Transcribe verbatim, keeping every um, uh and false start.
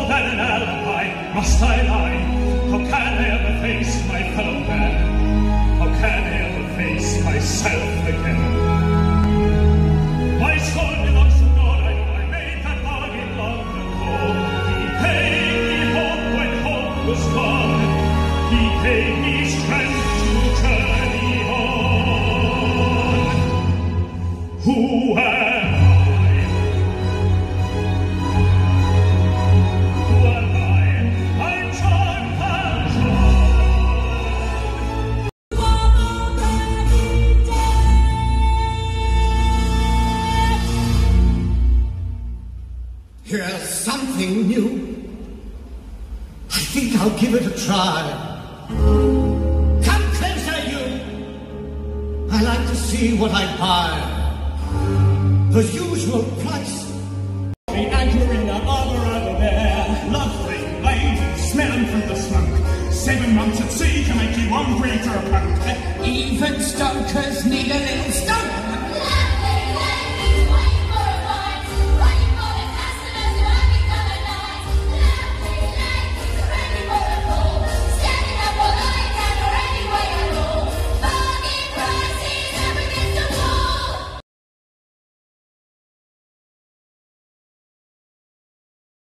more than an alibi. Must I lie? How can I ever face my fellow man? How can I ever face myself again? My soul belongs to God. I know I made that bargain long ago. He gave me hope when hope was gone. He gave me strength to journey on. Who am I? Who am I? I'm John Here's something new. I think I'll give it a try. Come closer, you. I like to see what I buy. The usual price. The anchor in the harbour over there. Lovely lady, smelling through the smoke. Seven months at sea can make you one breather a punk. Even stokers need a little stoke.